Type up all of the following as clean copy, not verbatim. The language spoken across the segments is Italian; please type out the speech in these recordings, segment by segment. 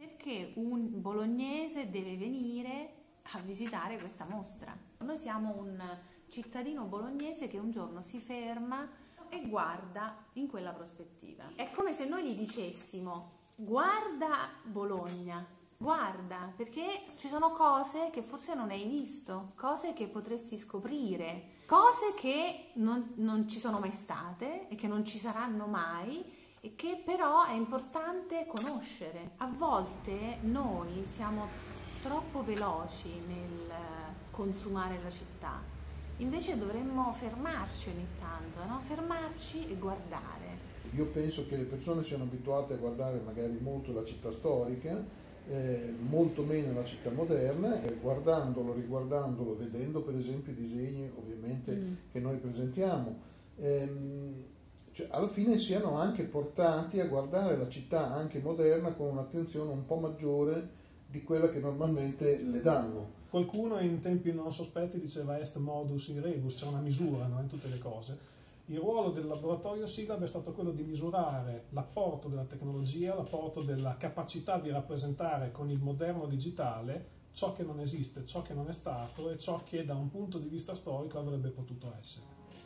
Perché un bolognese deve venire a visitare questa mostra? Noi siamo un cittadino bolognese che un giorno si ferma e guarda in quella prospettiva. È come se noi gli dicessimo: guarda Bologna, guarda, perché ci sono cose che forse non hai visto, cose che potresti scoprire, cose che non ci sono mai state e che non ci saranno mai e che però è importante conoscere. A volte noi siamo troppo veloci nel consumare la città, invece dovremmo fermarci ogni tanto, no? Fermarci e guardare. Io penso che le persone siano abituate a guardare magari molto la città storica, molto meno la città moderna, e guardandolo, riguardandolo, vedendo per esempio i disegni ovviamente che noi presentiamo, cioè, alla fine siano anche portati a guardare la città anche moderna con un'attenzione un po' maggiore di quella che normalmente le danno. Qualcuno in tempi non sospetti diceva est modus in rebus, c'è una misura, no, in tutte le cose. Il ruolo del laboratorio SILAB è stato quello di misurare l'apporto della tecnologia, l'apporto della capacità di rappresentare con il moderno digitale ciò che non esiste, ciò che non è stato e ciò che da un punto di vista storico avrebbe potuto essere.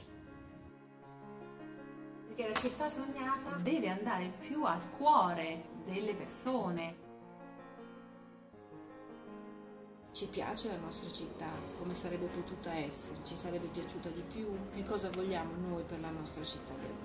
Perché la città sognata deve andare più al cuore delle persone. Ci piace la nostra città, come sarebbe potuta essere, ci sarebbe piaciuta di più, che cosa vogliamo noi per la nostra città?